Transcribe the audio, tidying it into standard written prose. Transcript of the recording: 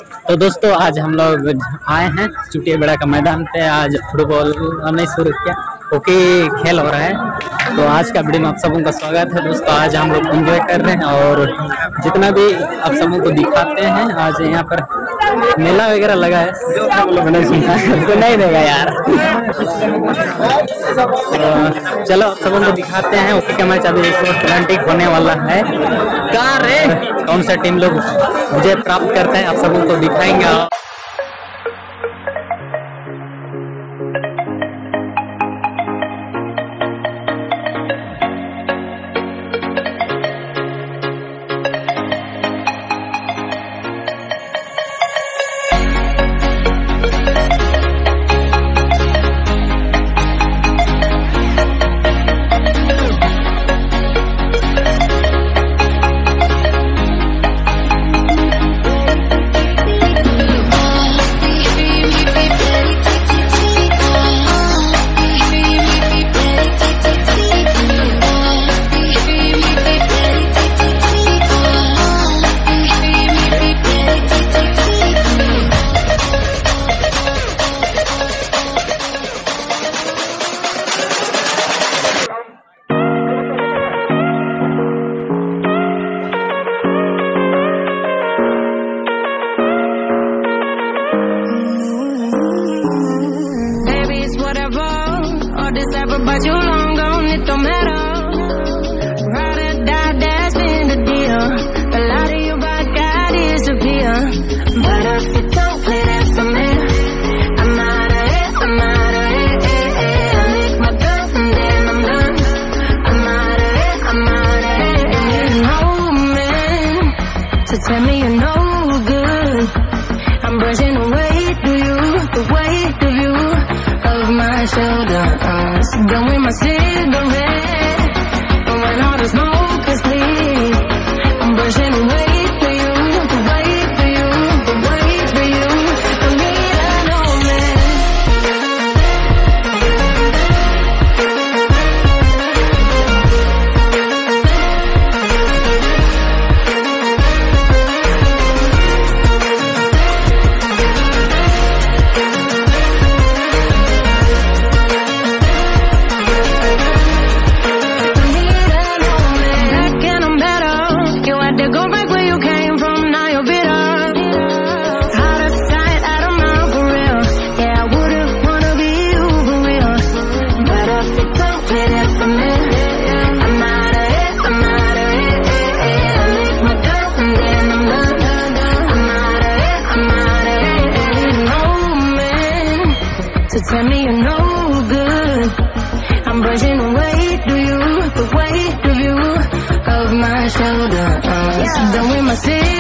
तो दोस्तों आज हम लोग आए हैं चुटिया बेड़ा का मैदान पे। आज फुटबॉल नहीं शुरू किया, ओके खेल हो रहा है। तो आज का वीडियो में आप सबों का स्वागत है दोस्तों। आज हम लोग एंजॉय कर रहे हैं और जितना भी आप सबों को दिखाते हैं। आज यहाँ पर मेला वगैरह लगा है, जो सब लोग नहीं सुनता तो नहीं देगा यार। तो चलो आप सबों को दिखाते हैं। ओके का मैच अभी अटलांटिक होने वाला है। कहाँ रे कौन सा टीम लोग विजय प्राप्त करते हैं आप सबों को दिखाएंगे। But you long gone, it don't matter. Ride or die, that's been the deal. A lot of you by God disappear. But if you don't play that for me, I'm out of it, I'm out of it. I lick my gun and then I'm done. I'm out of it, I'm out of it. And you know me, so tell me you're no good. I'm brushing the weight of you, the weight of you of my shoulders. Done with my cigarette, and when all the smoke is clear, I'm brushing the weight for you, the weight for you, the weight for you. I need a no tell me you're no good. I'm brushing the weight of you, the weight of you of my shoulders. Done with my city.